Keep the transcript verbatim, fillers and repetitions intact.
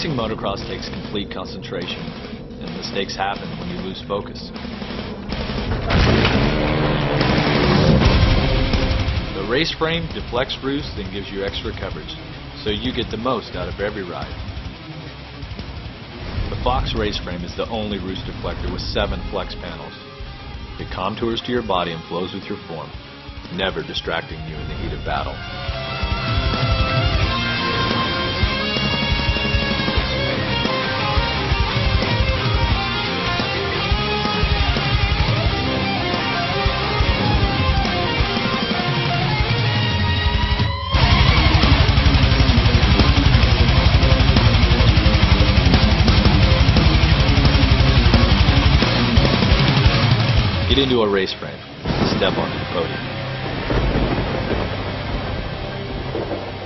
Racing motocross takes complete concentration, and mistakes happen when you lose focus. The Raceframe deflects Roost and gives you extra coverage, so you get the most out of every ride. The Fox Raceframe is the only Roost deflector with seven flex panels. It contours to your body and flows with your form, never distracting you in the heat of battle. Get into a Raceframe. Step onto the podium.